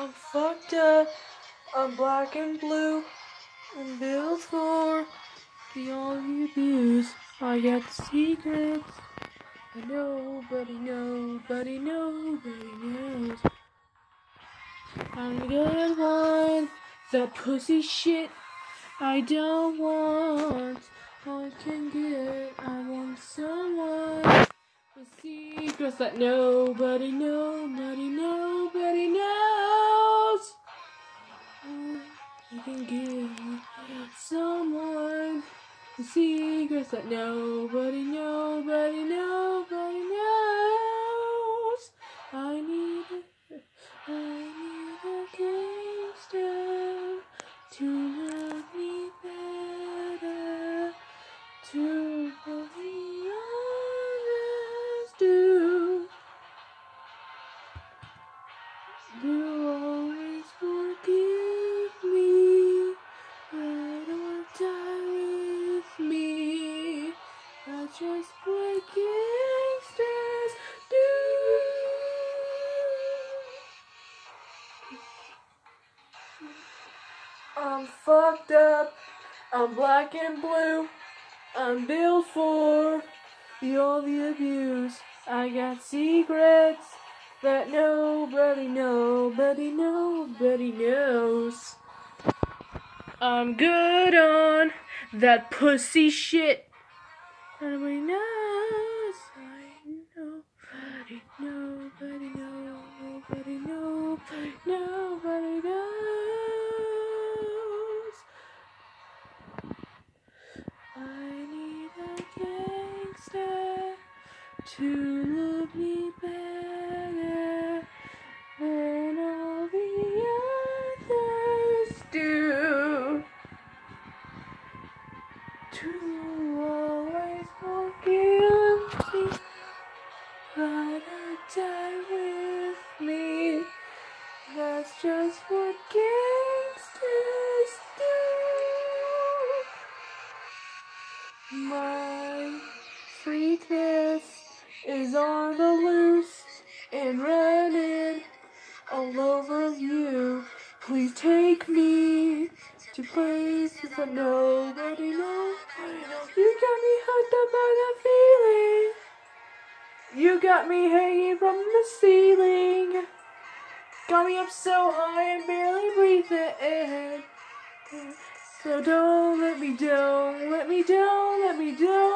I'm fucked up, I'm black and blue, I'm built for beyond the abuse. I got secrets that nobody knows. I'm the good one, that pussy shit I don't want. I can get, I want someone with secrets that nobody knows. I can get someone with secrets that nobody knows. I need a gangster to love me better, to love me others do. You always forgive me, ride or die with me. That's just what gangsters do. I'm fucked up, I'm black and blue, I'm built for all the abuse. I got secrets that nobody knows. I'm good on that pussy shit. Nobody knows. Nobody knows. I need a gangster to love me better than all the others do. To always forgive me, ride or die with me. That's just what gangsters do. My sweetness is on the loose and running all over you. Please take me to places that nobody knows. You got me hooked up by that feeling. You got me hanging from the ceiling. Got me up so high and barely breathing. So don't let me down.